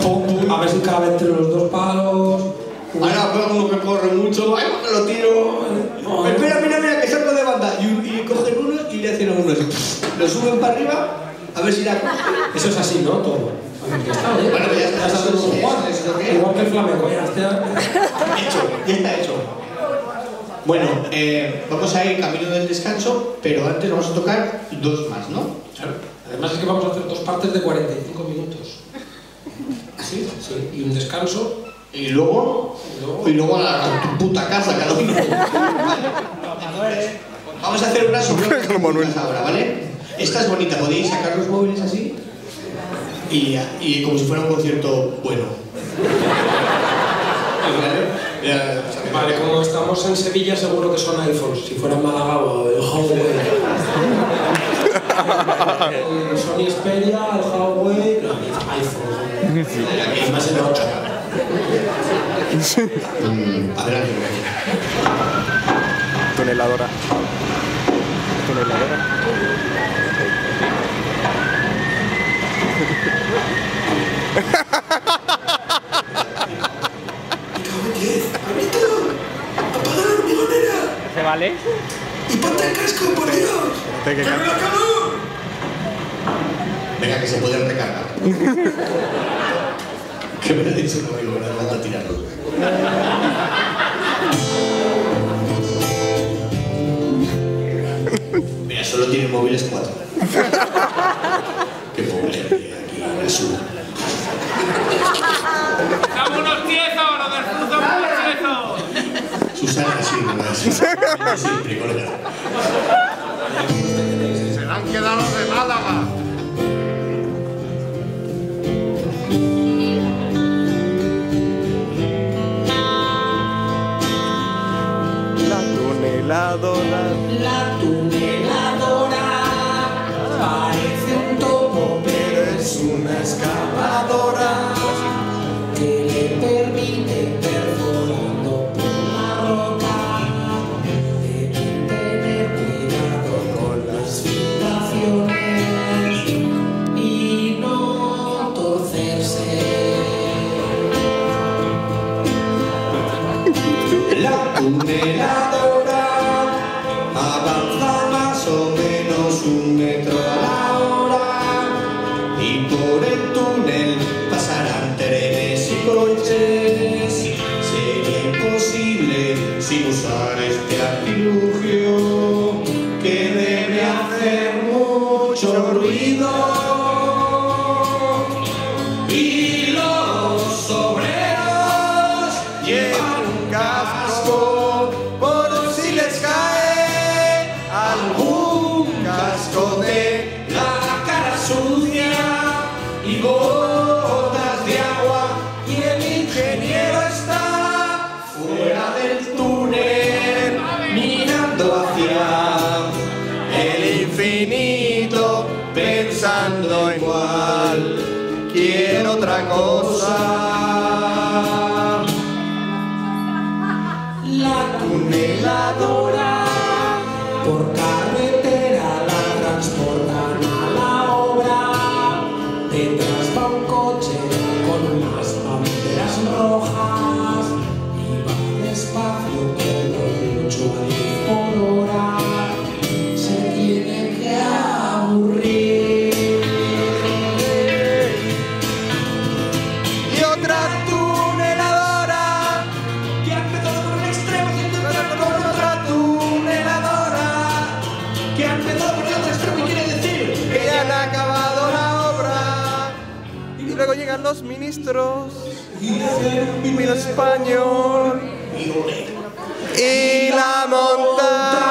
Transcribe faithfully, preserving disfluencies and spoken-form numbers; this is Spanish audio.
A ver si cabe entre los dos palos. Ahora veo uno que corre mucho. ¡Ay, que lo tiro! Oh. Espera, mira, mira, que salgo de banda. Y, y cogen uno y le hacen a uno así. Lo suben para arriba, a ver si la... Eso es así, ¿no? Todo. Ya está, ¿eh? Bueno, ya está. Ya está Eso, todo igual. eso, eso, eso, Igual que el flamenco, ya está. Hecho, ya está hecho. Bueno, eh, vamos a ir camino del descanso, pero antes vamos a tocar dos más, ¿no? Claro. Además es que vamos a hacer dos partes de cuarenta y cinco minutos. Sí, sí. Y un descanso. Y luego, y luego, y luego a, la, a tu puta casa cada uno. ¿Vale? Vamos a hacer una sobre ahora, ¿vale? Esta es bonita, podéis sacar los móviles así y, y como si fuera un concierto bueno. Vale, como estamos en Sevilla seguro que son iPhones. Si fuera en Málaga o el Huawei. El Sony Xperia, el Huawei, no, el iPhone. Es más el ocho. mm, adelante. Tuneladora. Tuneladora. ¿Se vale? ¡Y ponte el casco, por Dios! ¿Te que ¡Pero la calor! Venga, que se pueden recargar. ¿Qué me ha dicho un amigo? Me la van a tirarlo. Mira, solo tienen móviles cuatro. Qué pobre gente aquí en el sur. ¡Dame unos tiezos! ¡Los desfruto con unos tiezos! Susana, sí, ¿verdad? Sí, siempre, colega. Se le han quedado los de Málaga. La tuneladora. La tuneladora parece un topo, pero es una excavadora que le permite perforando por la roca. Deben tener cuidado con las fibraciones y no torcerse. La tuneladora avanza más o menos un metro a la hora y por el túnel pasarán trenes y coches. Sería imposible sin usar este artilugio que debe hacer mucho ruido. Y los obreros llevan un casco por si les cae algún casco de la cara sucia y gotas de agua, y el ingeniero está fuera del túnel mirando hacia el infinito pensando igual quiero otra cosa. La tuneladora por carretera la transportan a la obra. Detrás va un coche con unas banderas rojas y va despacio todo mucho a diez por hora. Se tiene que aburrir. Y otra tuneladora que ha empezado por un extremo y con otra tuneladora que ha empezado por el otro extremo y quiere decir que ya han acabado la obra. Y luego llegan los ministros. Vino español. Y la montaña.